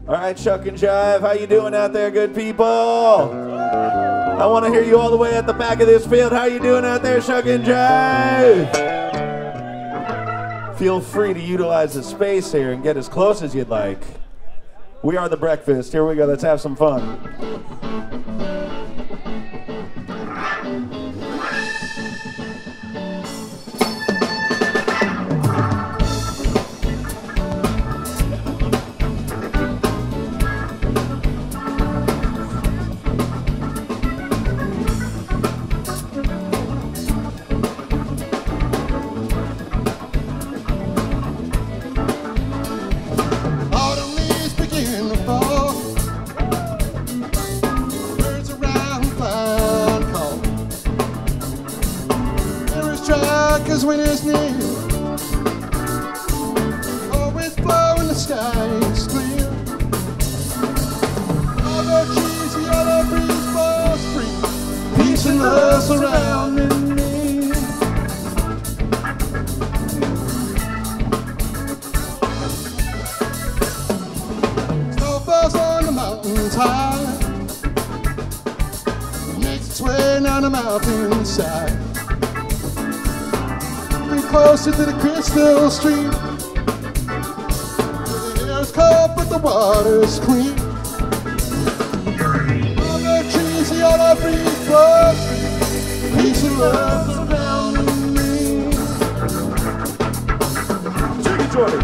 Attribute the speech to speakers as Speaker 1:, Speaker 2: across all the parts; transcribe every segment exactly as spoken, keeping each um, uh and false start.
Speaker 1: All right, Shuck and Jive, how you doing out there, good people? I want to hear you all the way at the back of this field. How you doing out there, Shuck and Jive? Feel free to utilize the space here and get as close as you'd like. We are the breakfast. Here we go. Let's have some fun.
Speaker 2: When it's near, always blowing, the sky is clear. All the trees, the other breeze blows free. Peace and love surrounding me. Snow falls on the mountains high, makes its way down the mountainside. Closer to the crystal stream, the air's cold but the water's clean. All the trees, the other breeze blows free. Peace and love surrounding me. Take it, Jordan.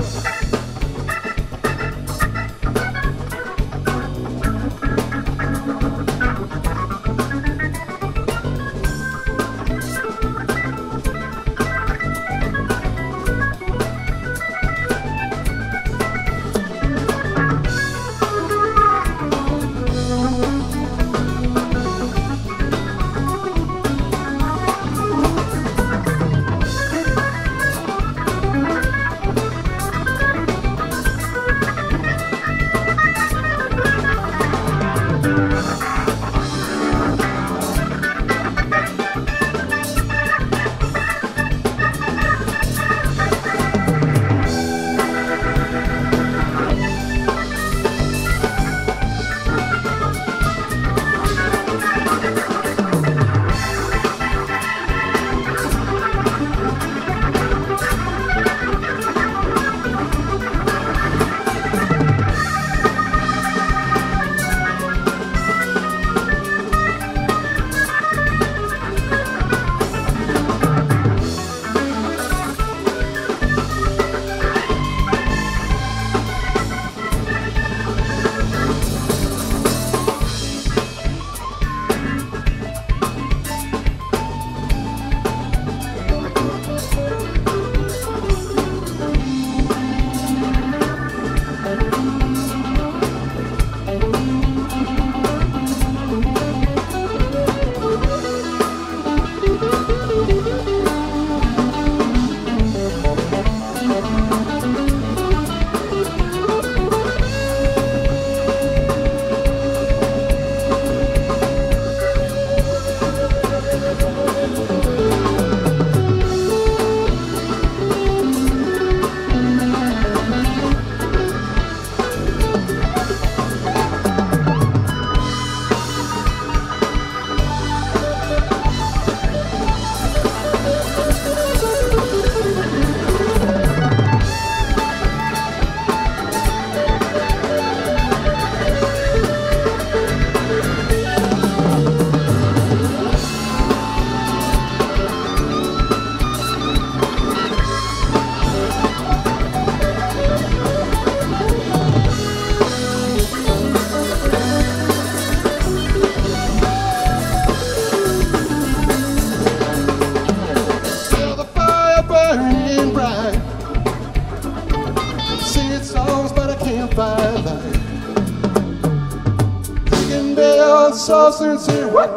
Speaker 2: Saucers here, what?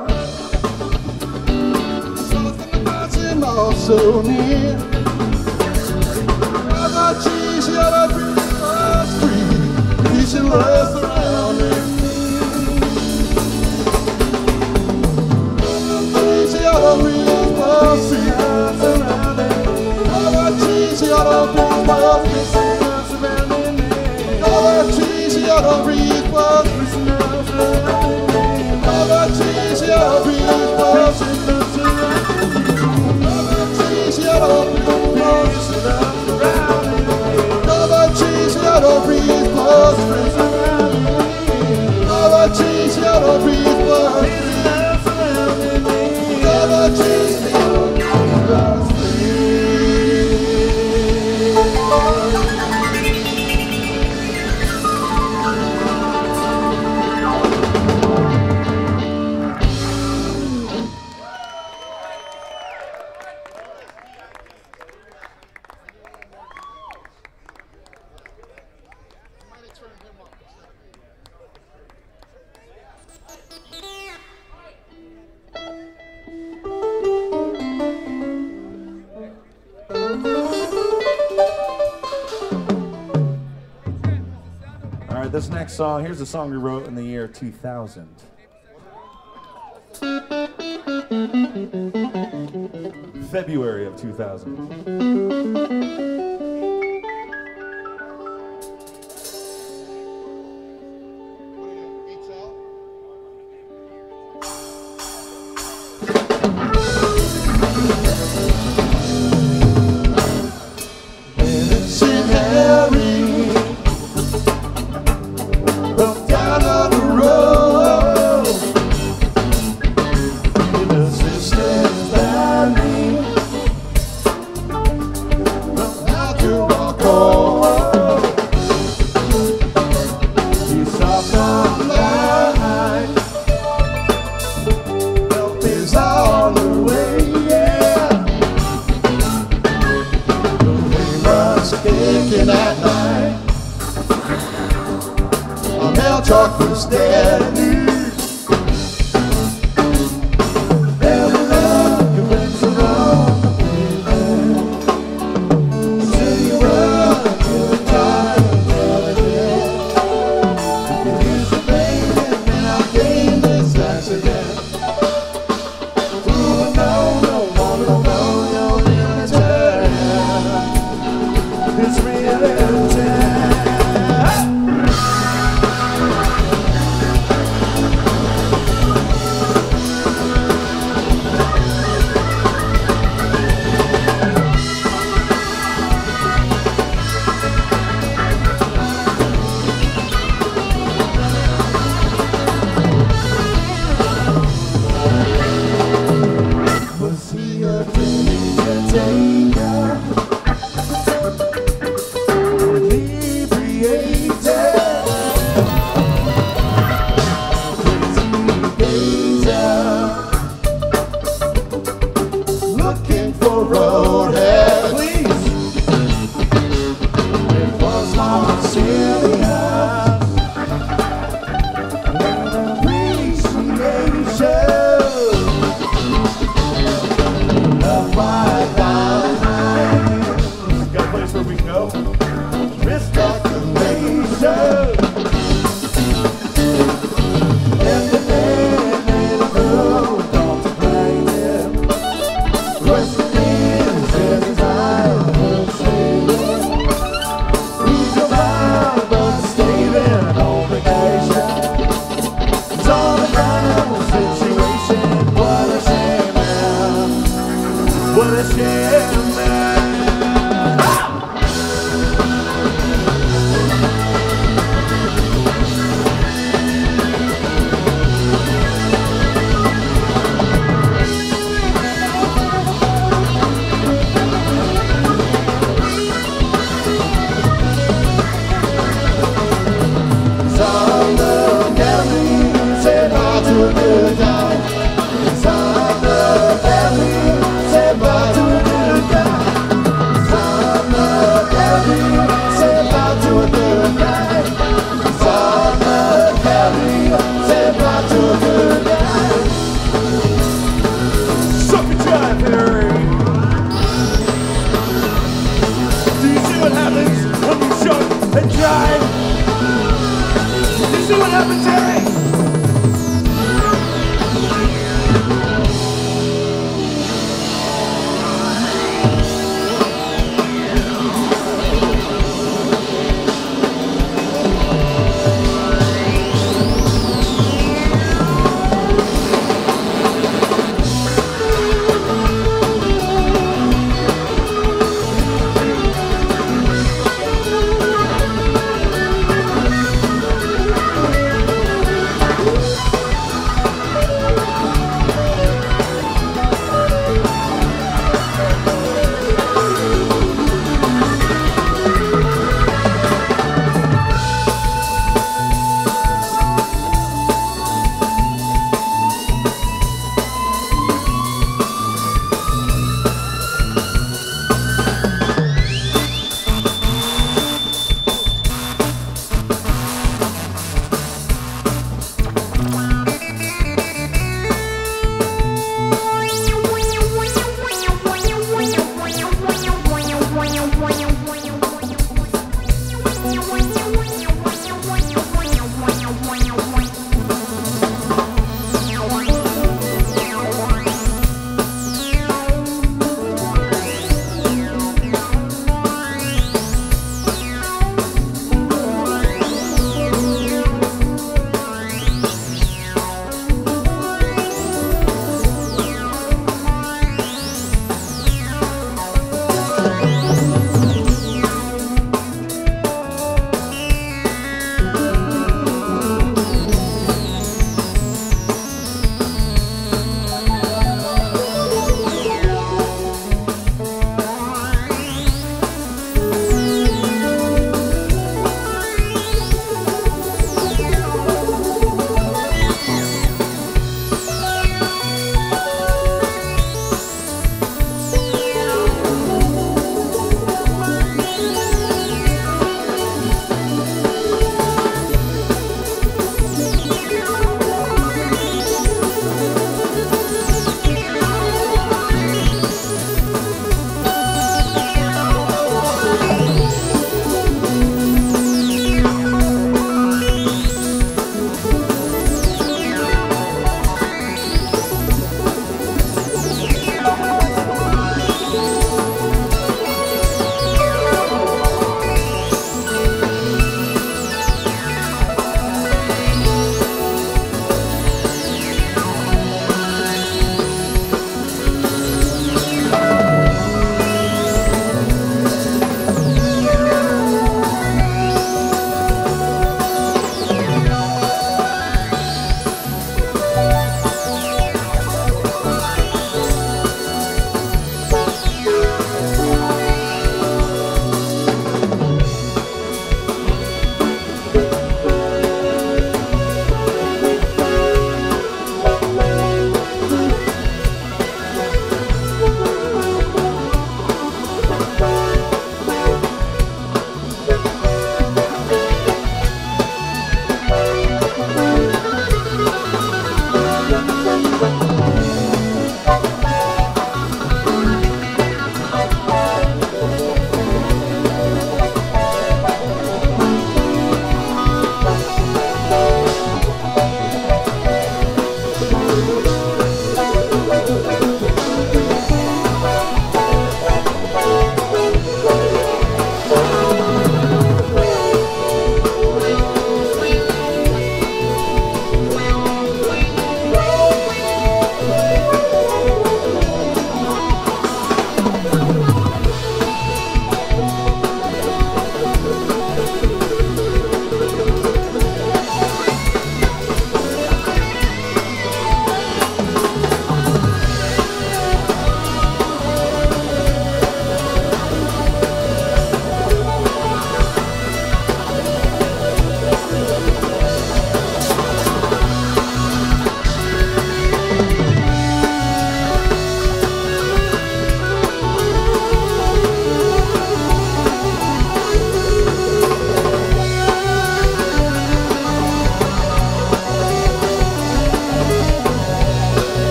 Speaker 2: Sauce in the bottom, also near. Other cheese, the other breeze was free. Peace and love surrounding me. Other cheese, the other breeze was free. Other cheese, the other breeze was free. Other cheese, the other yellow breeze blows. Over trees, yellow breeze blows. Over trees, yellow breeze blows. Over trees, yellow breeze blows. Over trees, yellow breeze blows. Over trees, yellow breeze blows.
Speaker 1: This next song, here's a song we wrote in the year two thousand. February of two thousand.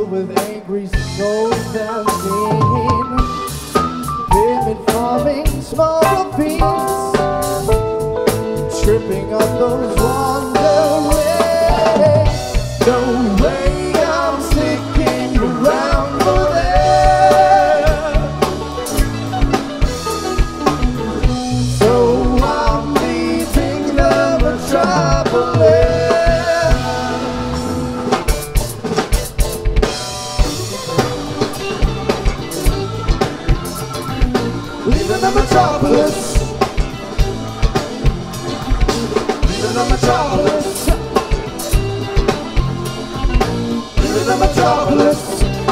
Speaker 2: filled with angry souls and pain. Women forming small beats, tripping on those wandering. No way I'm sticking around for there. So I'm leaving the Metropolis. Leaving the Metropolis. Leaving the Metropolis. Leaving the Metropolis.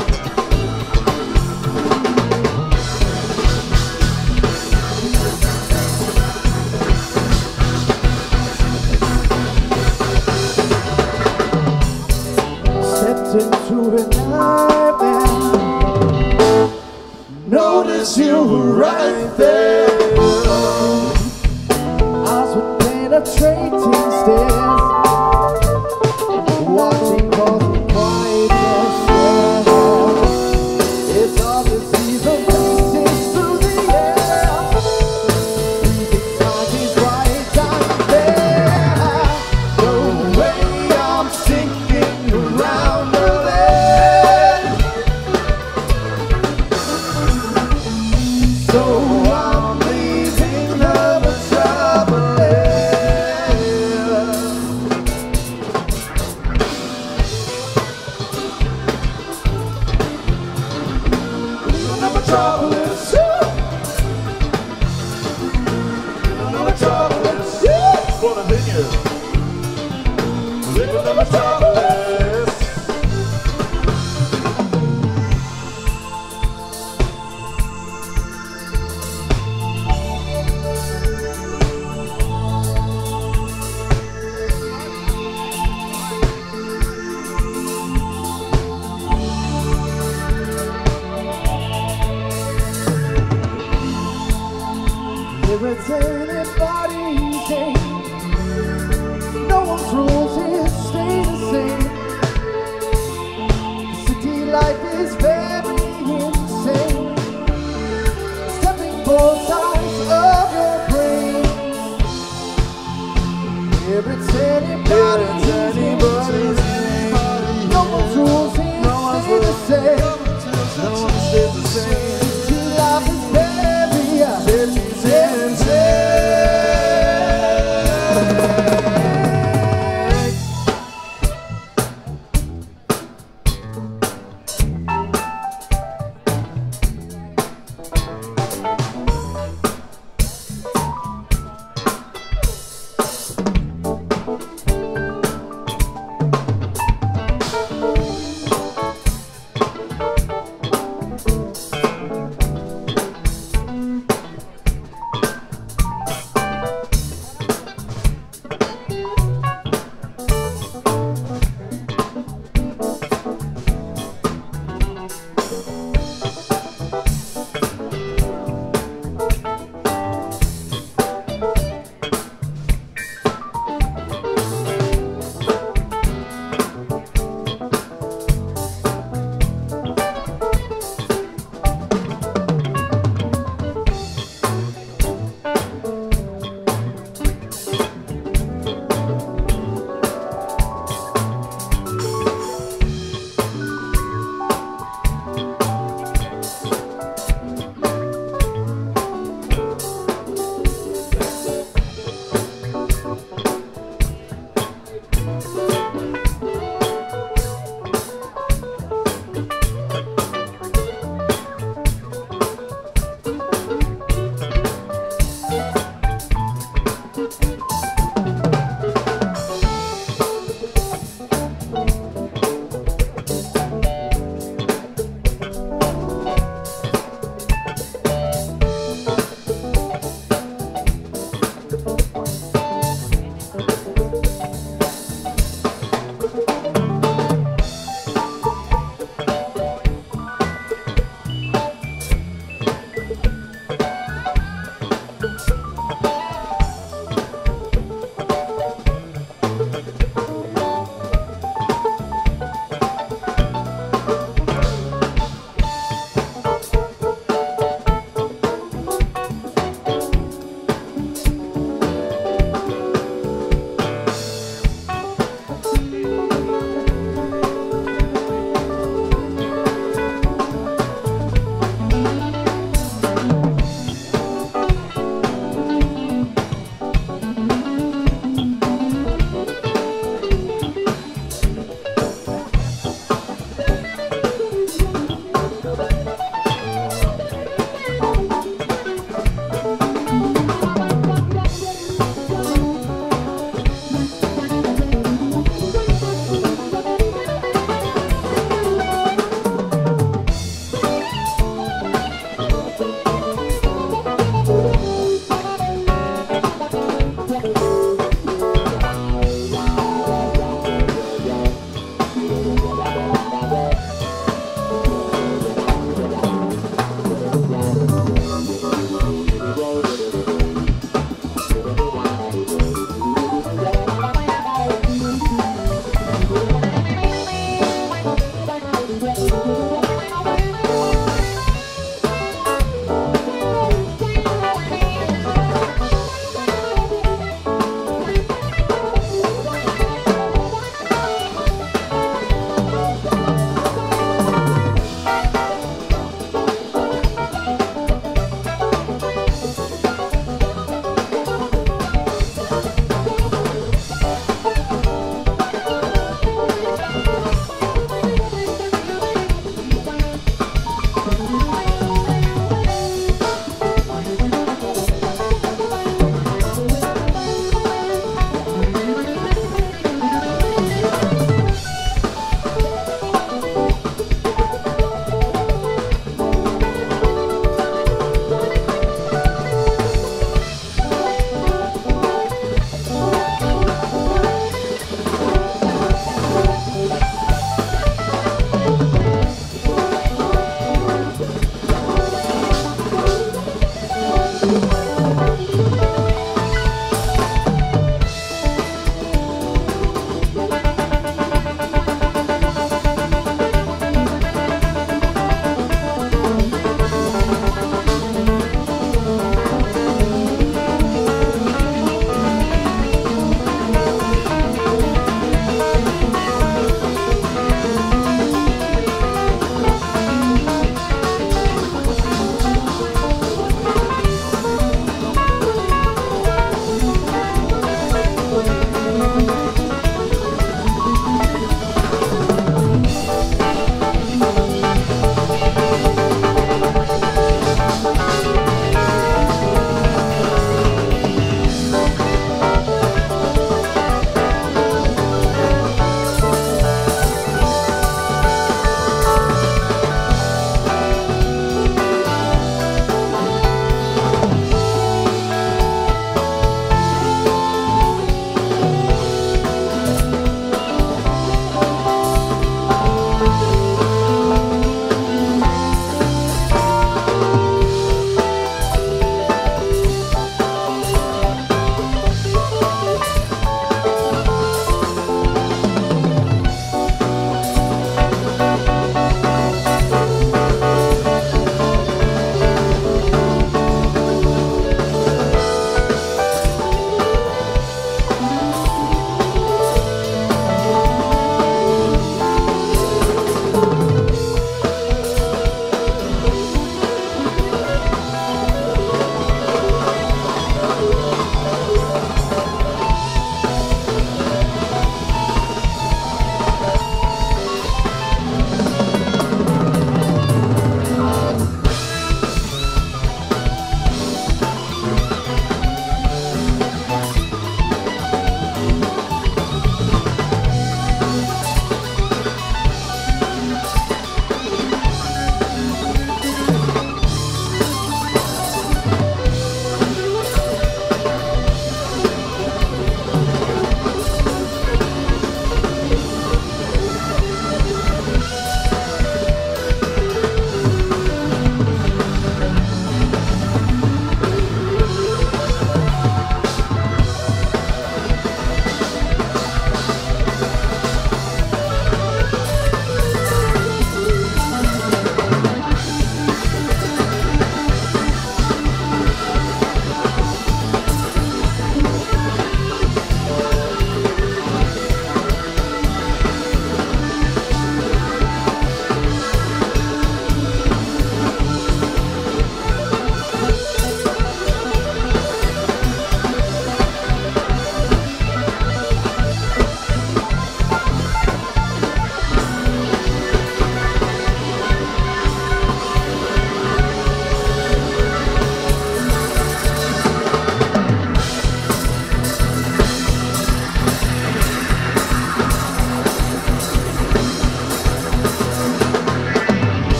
Speaker 2: Stepped into a nightmare. Notice you were right there. Eyes were penetrating stares, watching both the quietness. It's hard to see the faces through the air. Breathing time is right down there. No way I'm sinking around the land. So I'm leaving the Metropolis. Leaving the Metropolis. Leaving the Metropolis. For the Vineyards. Leaving the Metropolis. Irritated bodies ache. No one's rules here stay the same. City life is very insane. Stepping both sides of your brain. Irritated bodies ache. No one's rules here stay the same. No one stays the same. City life is very insane.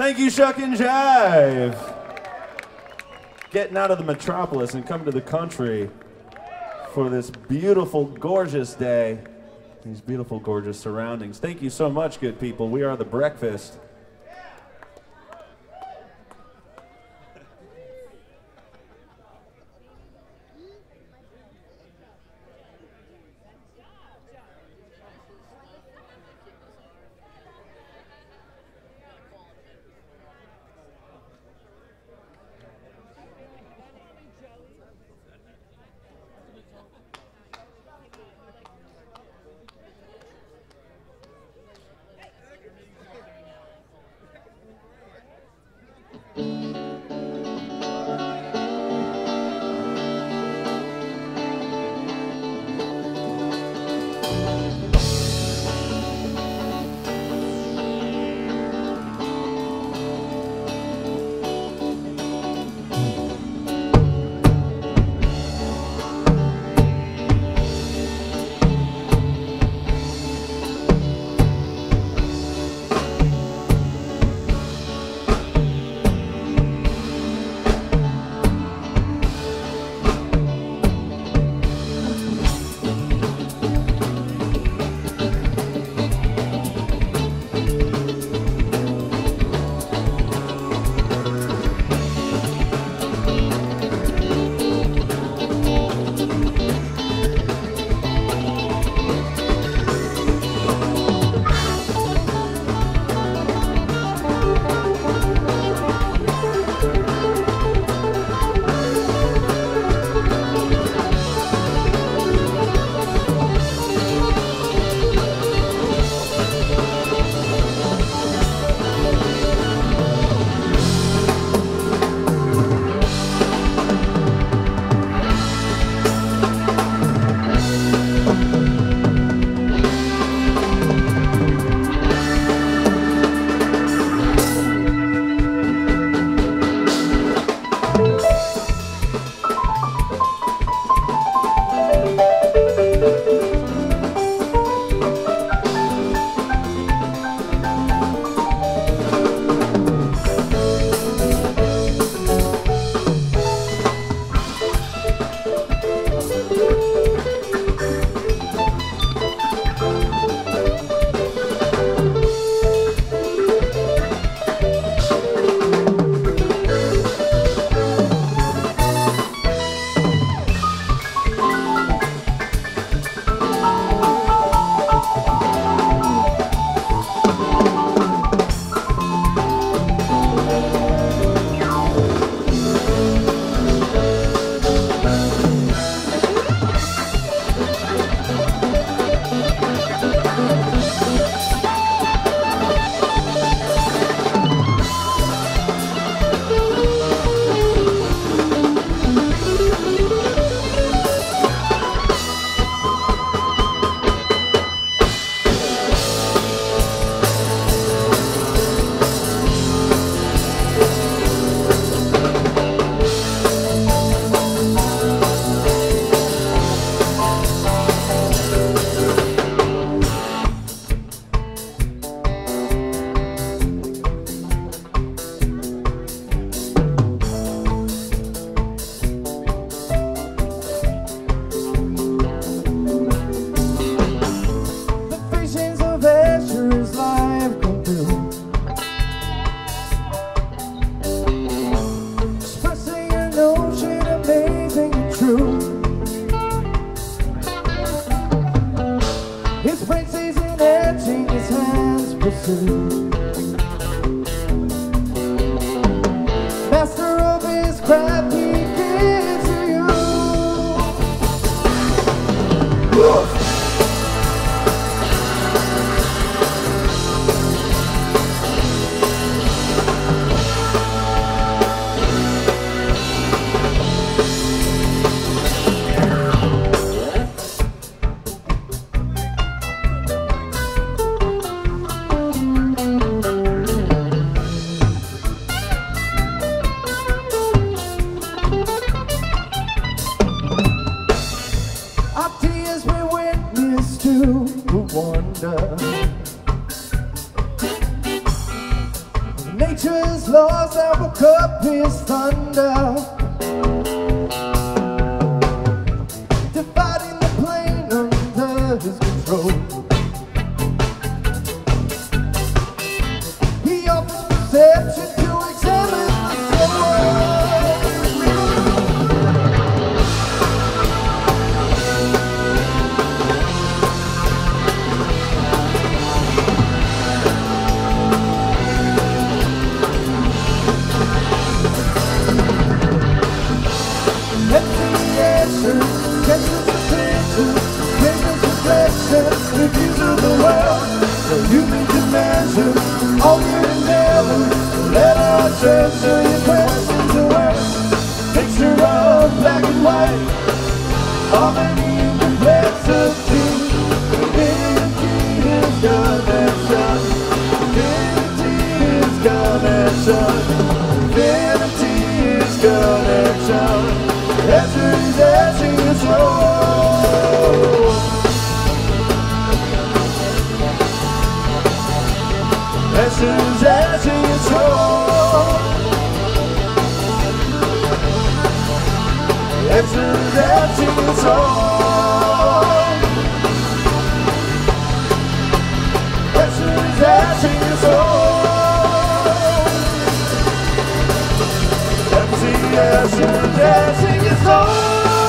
Speaker 1: Thank you, Shuck and Jive. Getting out of the metropolis and coming to the country for this beautiful, gorgeous day. These beautiful, gorgeous surroundings. Thank you so much, good people. We are The Breakfast.
Speaker 2: Master of his craft, he gives to you. Nature laws that woke up his thunder, dividing the plane under his control. He offers perception to examine the soul. Catches the picture, paints reflection, reviews of the world, so you can measure all good endeavor. Let our treasure your questions away. Picture of black and white, harmony and complexity. Infinity is connection. Infinity is connection. Infinity is connection. Escher is etching his soul. Escher is etching his soul. Escher is etching his soul. Escher is etching his soul. Escher, dancing his soul.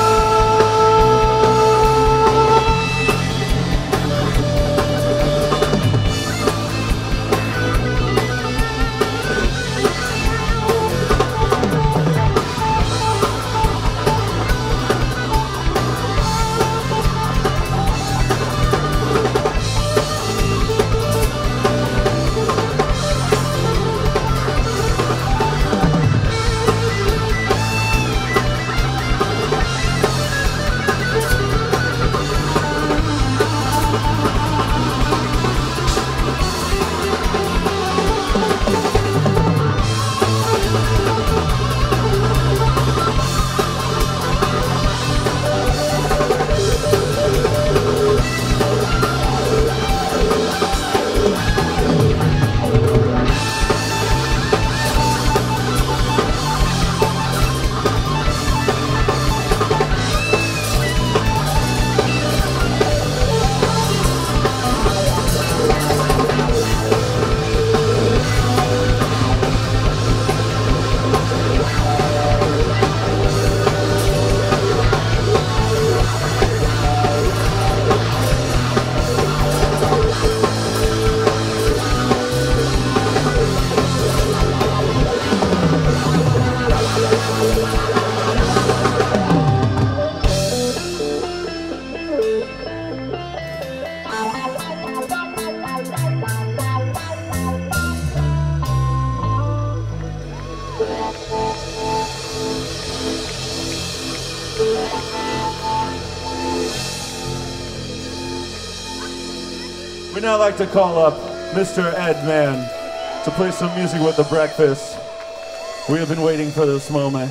Speaker 1: We'd now like to call up Mister Ed Man to play some music with the breakfast. We have been waiting for this moment,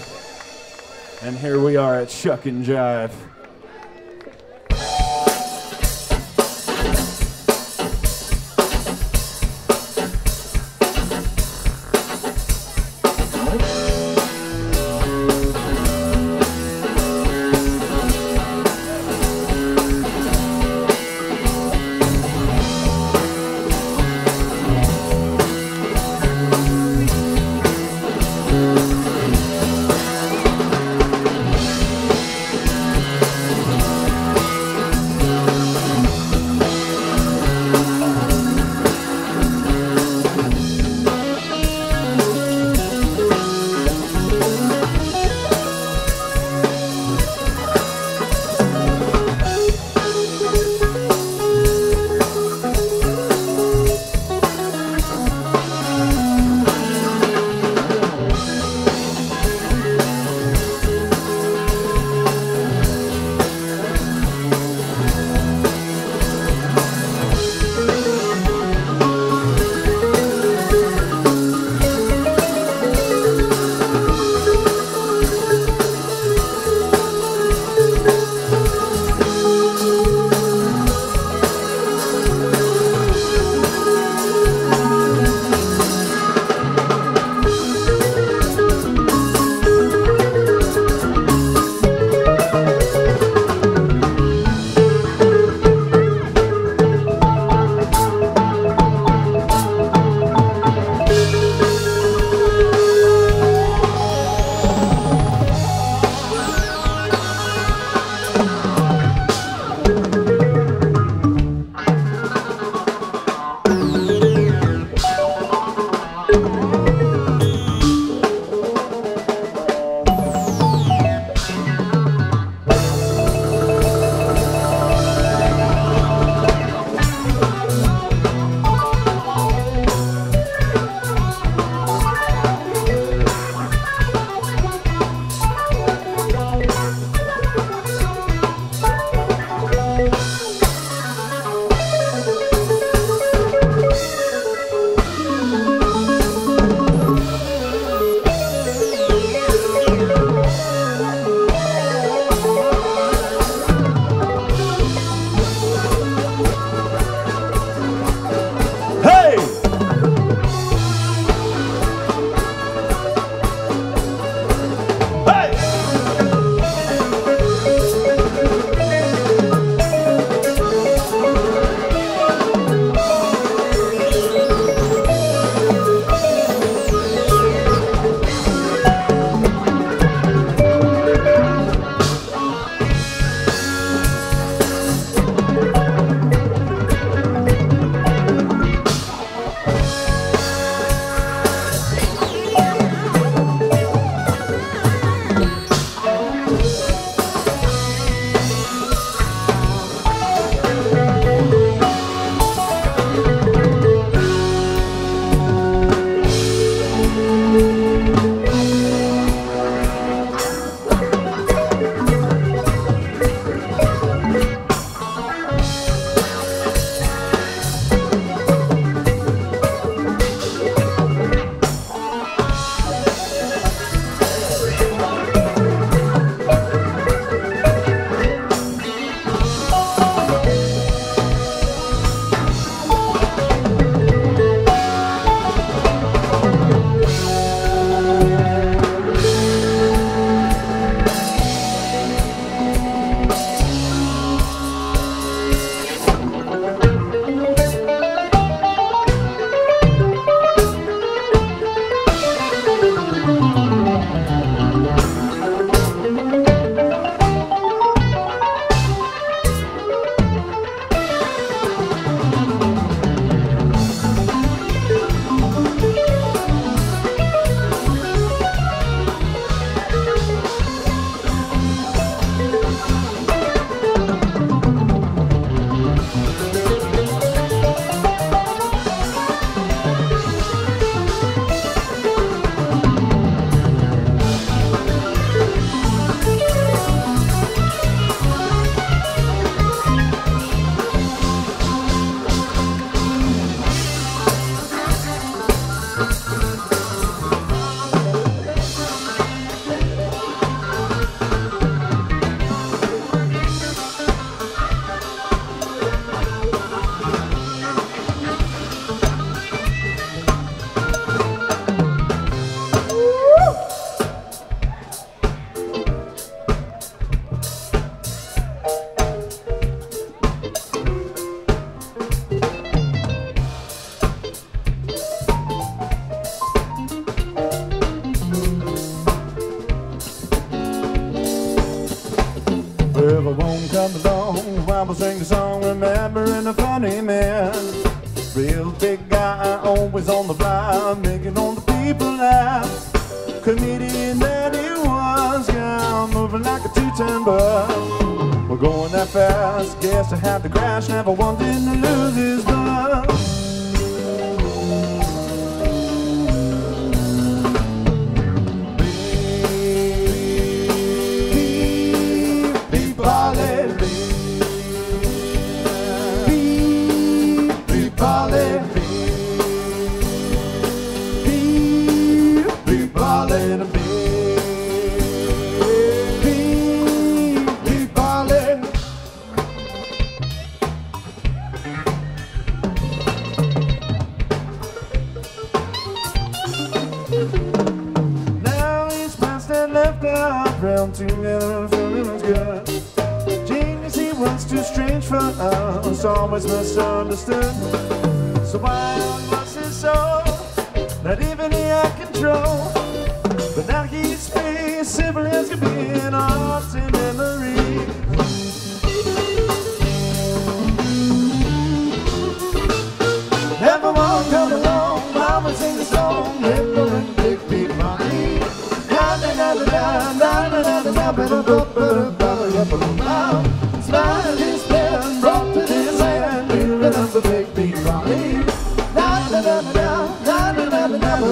Speaker 1: and here we are at Shuck and Jive. remembering a funny man. Real big guy, always on the fly, making all the people laugh. Comedian that he was, yeah, moving like a two-ton bus. We're going that fast, guess I had to crash, never wanting to lose his buzz. Together, feeling as good. Genius, he was too strange for us, always misunderstood. So why was his soul not even he had control? But now he's space, simple as can be, in arts and memory. Never walked on alone, mama sing the song, Ripple and Big Beat Money. Smile his pen, brought to his hand, moving up the big beat Barley. Na na na na na na na na na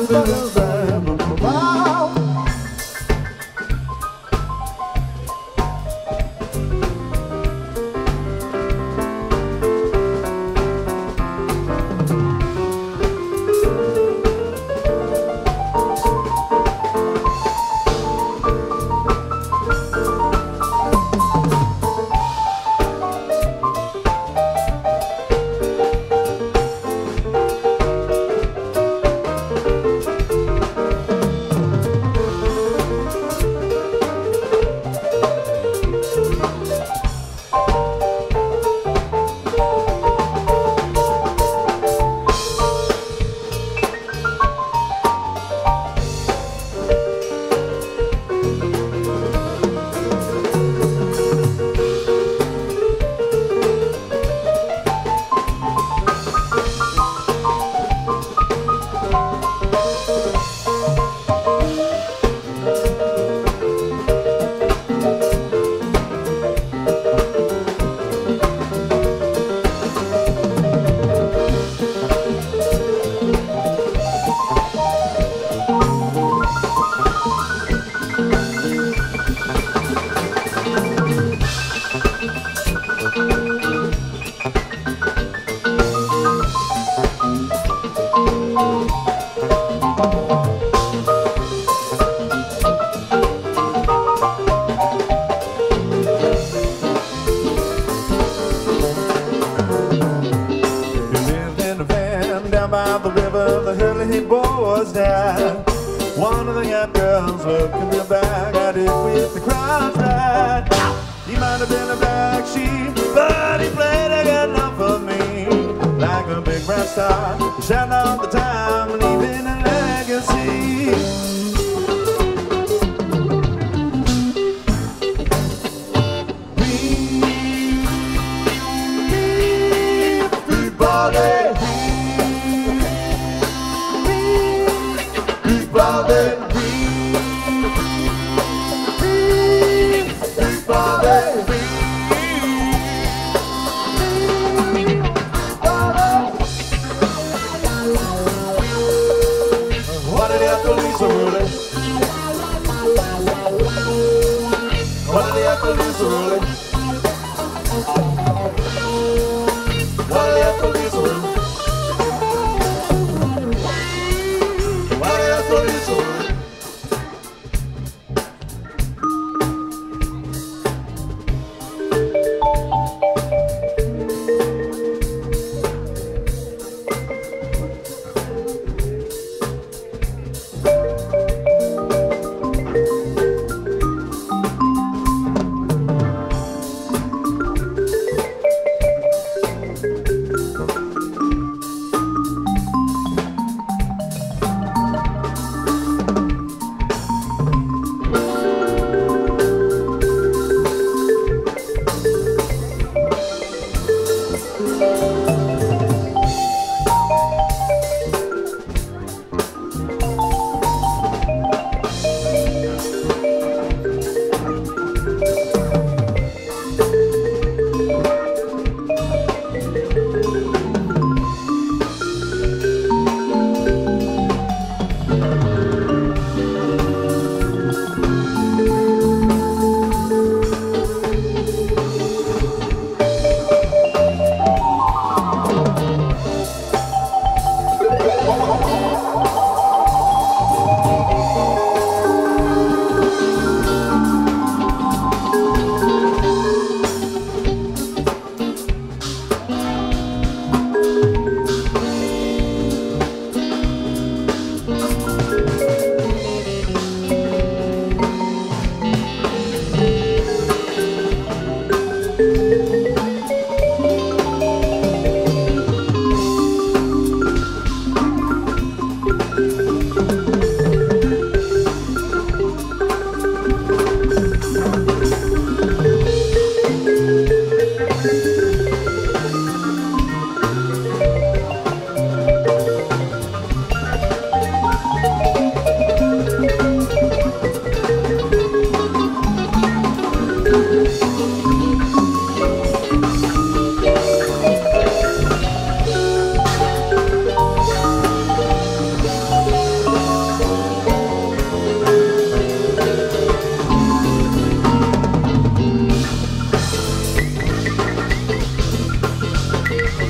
Speaker 1: One of the young girls looking real back at it with the crowds right. He might have been a black sheep, but he played a good enough for me. Like a big brass star, shouting all the time, leaving a legacy.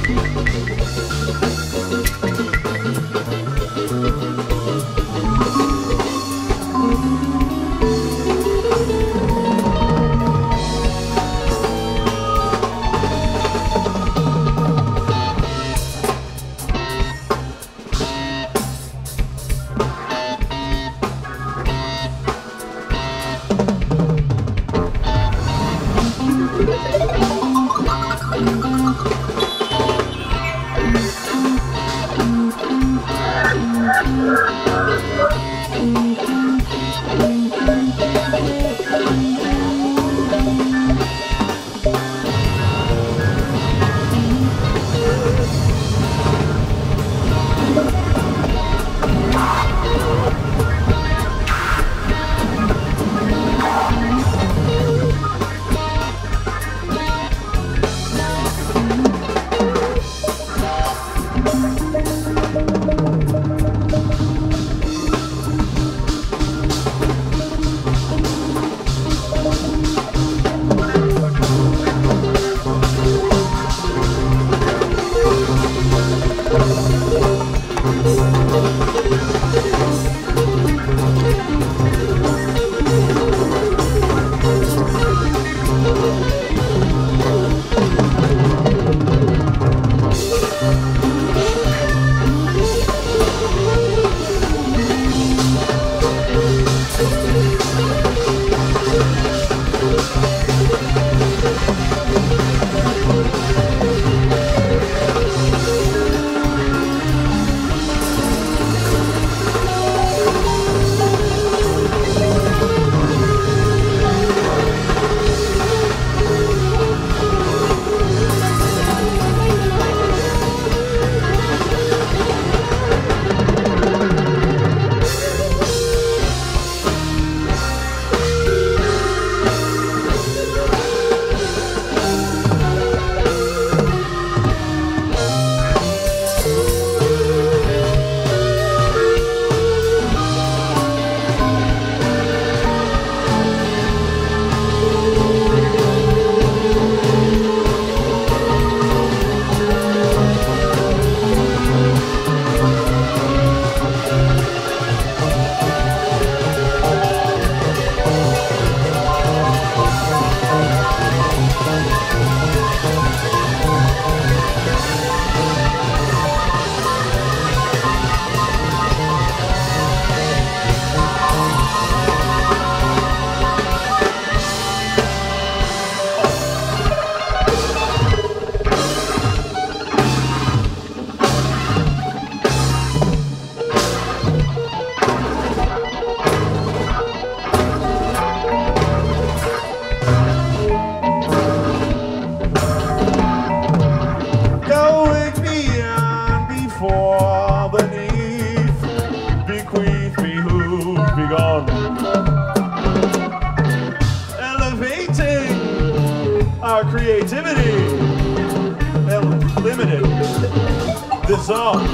Speaker 1: This song.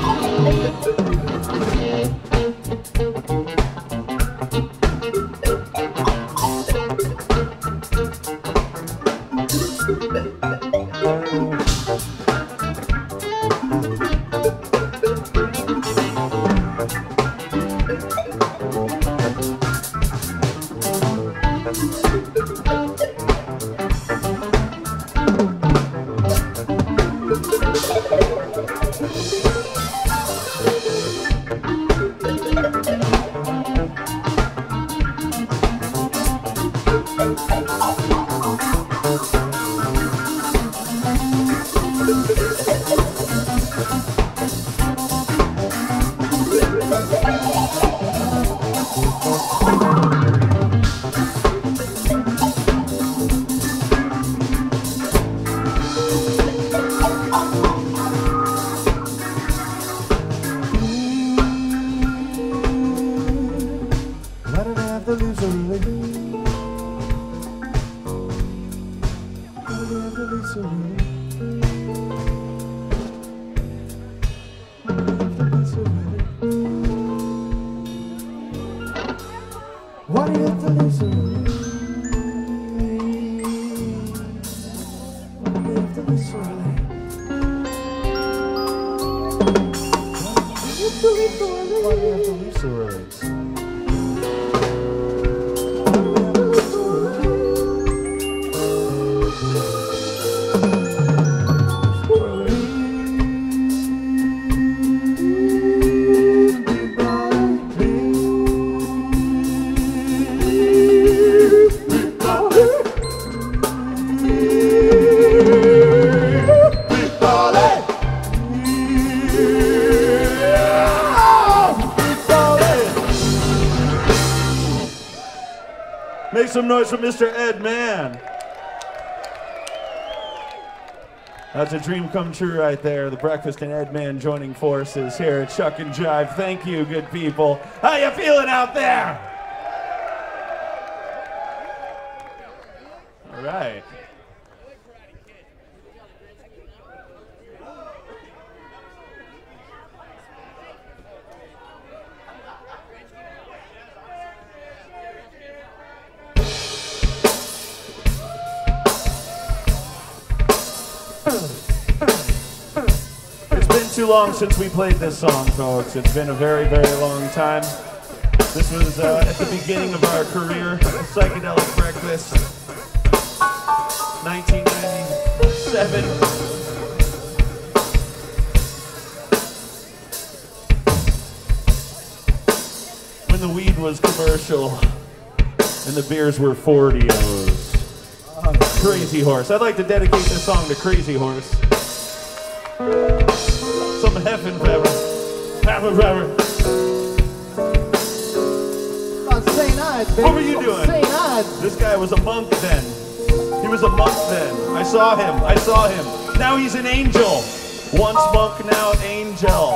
Speaker 1: Why do you have to leave so early? Make some noise for Mister Ed Mann. That's a dream come true right there. The Breakfast and Ed Mann joining forces here at Shuck and Jive. Thank you, good people. How you feeling out there? All right. It's been too long since we played this song, folks. It's been a very, very long time. This was uh, at the beginning of our career, Psychedelic Breakfast, nineteen ninety-seven. When the weed was commercial and the beers were forty-os. Crazy Horse. I'd like to dedicate this song to Crazy Horse. Some heaven forever. Heaven forever.
Speaker 2: On Saint Ides, baby.
Speaker 1: What were you doing?
Speaker 2: Saint Ides.
Speaker 1: This guy was a monk then. He was a monk then. I saw him. I saw him. Now he's an angel. Once monk, now an angel.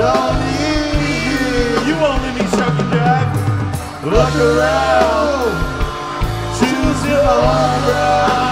Speaker 1: don't need you. You won't leave me, Shuck and Jive. Look around, choose your own route.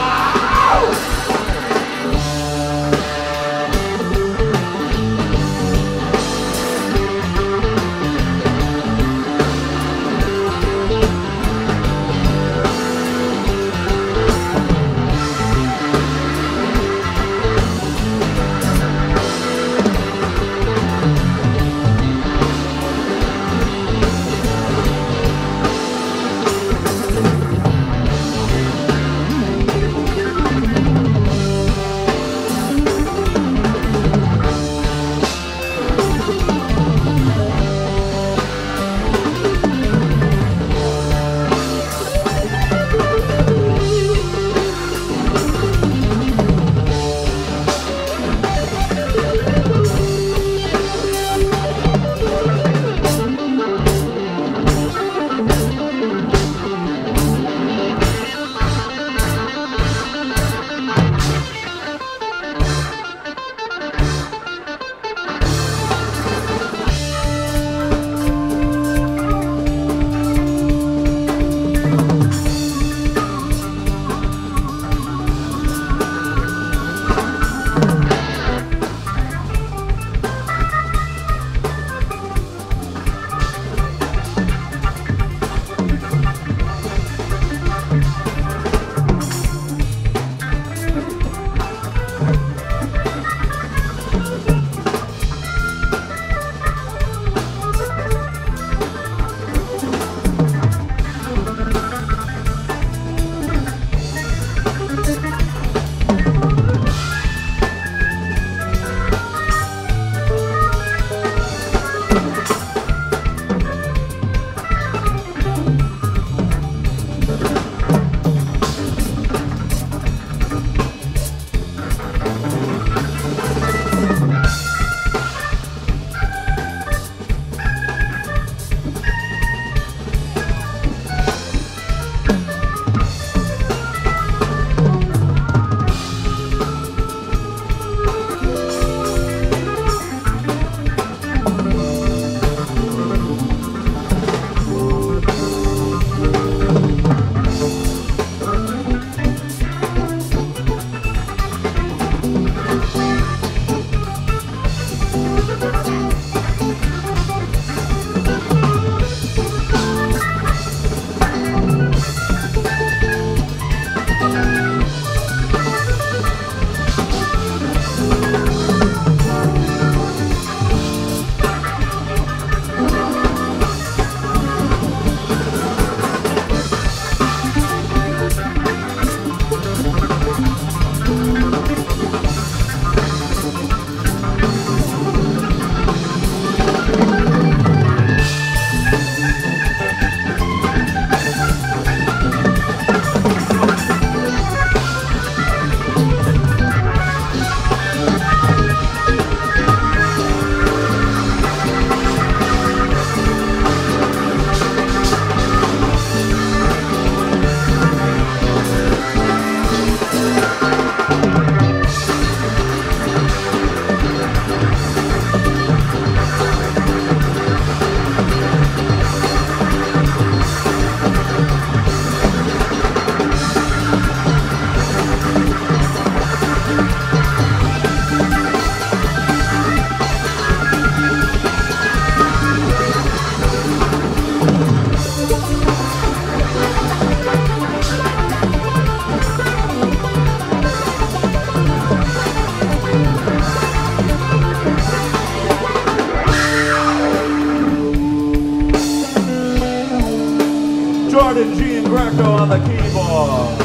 Speaker 1: Giangreco on the keyboard.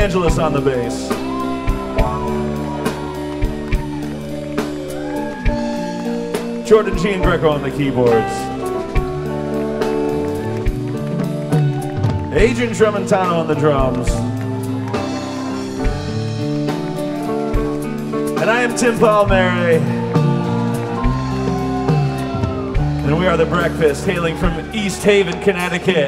Speaker 1: DeAngelis on the bass. Jordan Giangreco on the keyboards. Adrian Tramontano on the drums. And I am Tim Palmieri. And we are The Breakfast, hailing from East Haven, Connecticut.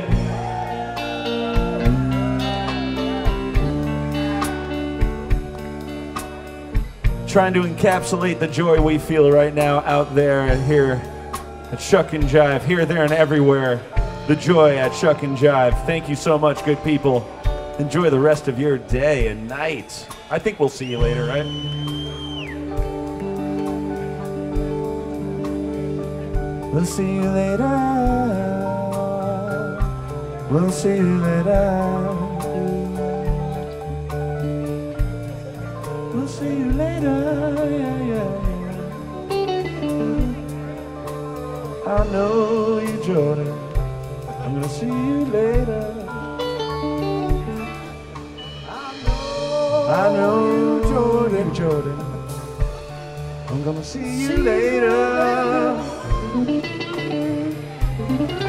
Speaker 1: Trying to encapsulate the joy we feel right now out there and here at Shuck and Jive, here, there, and everywhere. The joy at Shuck and Jive. Thank you so much, good people. Enjoy the rest of your day and night. I think we'll see you later, right? We'll see you later. We'll see you later. We'll see you later, yeah, yeah, yeah. I know you, Jordan. I'm gonna see you later. I know you, Jordan, Jordan. I'm gonna see you later.